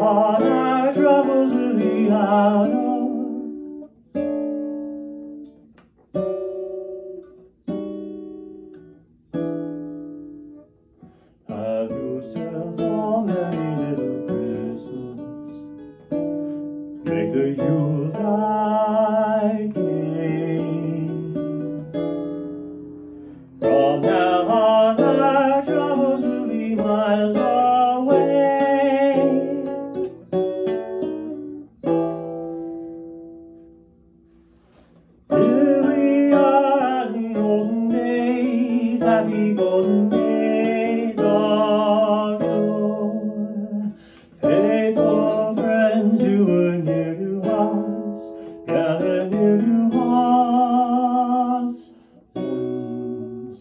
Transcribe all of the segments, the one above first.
on, our troubles will be out of. Have yourself a merry little Christmas. Make the Yule-tide gay. From now on, our troubles will be miles away. Here we are as in olden days, happy golden days of yore. Faithful friends who were near to us, gather near to us once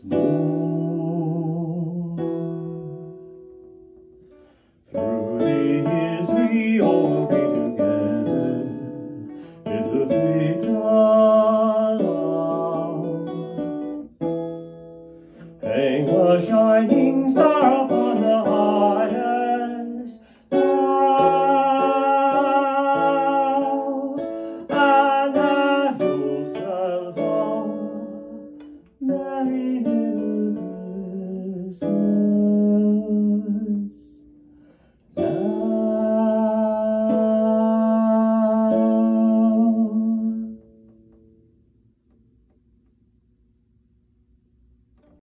more. Through the years we all